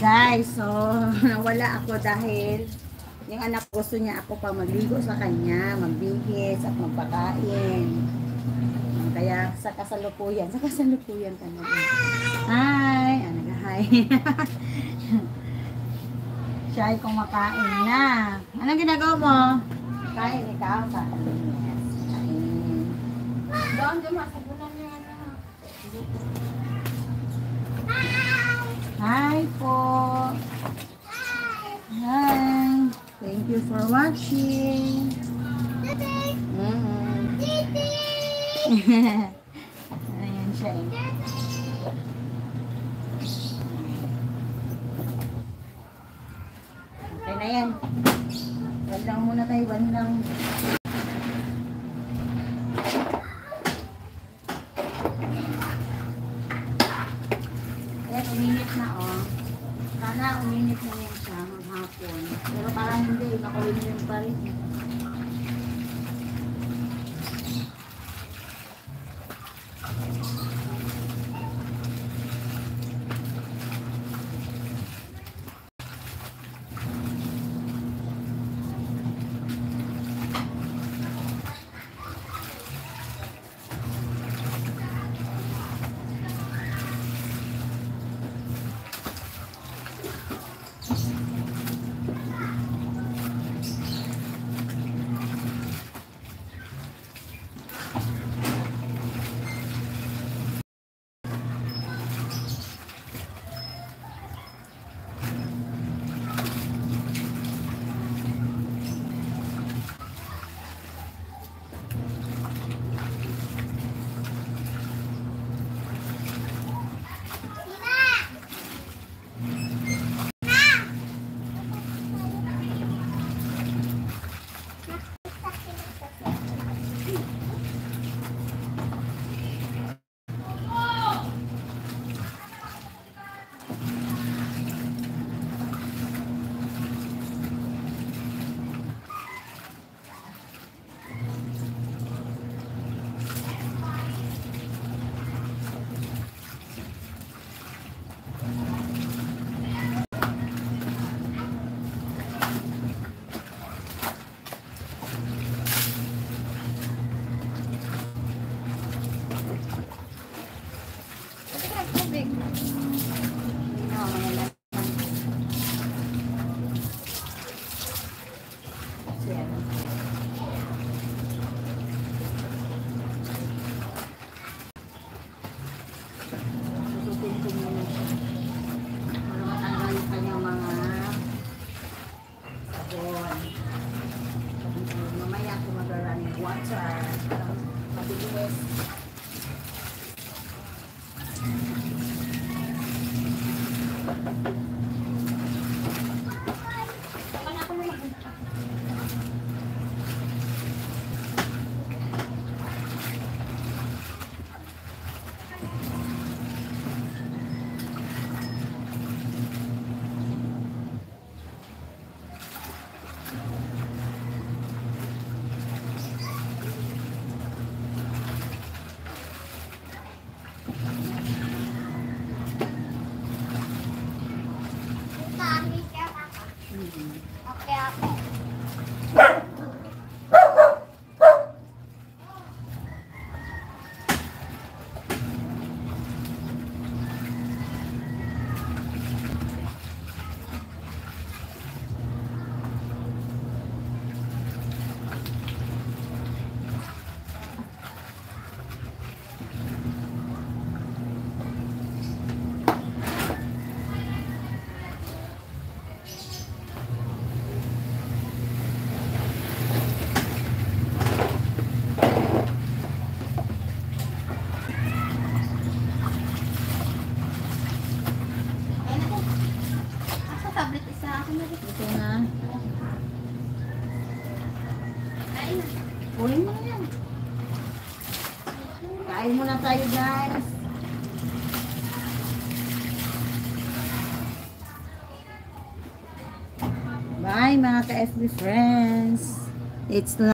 guys, so nawala ako dahil yung anak gusto niya ako pa magligo sa kanya, magbihis at magpakain. Kaya sa kasalukuyan ka na. Hi! Hi! Siya ay kumakain na. Anong ginagawa mo? Kain ikaw sa kalinis. Kain. Doon, masagunan niya na. Hi po! Hi! Thank you for watching. Ayan siya eh. Okay na yan. Wala lang muna tayo. Wala lang. Ayan, uminit na oh. Sana uminit na yan siya maghapon. Pero parang hindi. Makulimlim pa rin. Kunin mo na yan. Kain muna tayo guys. Bye mga ka-FB friends. It's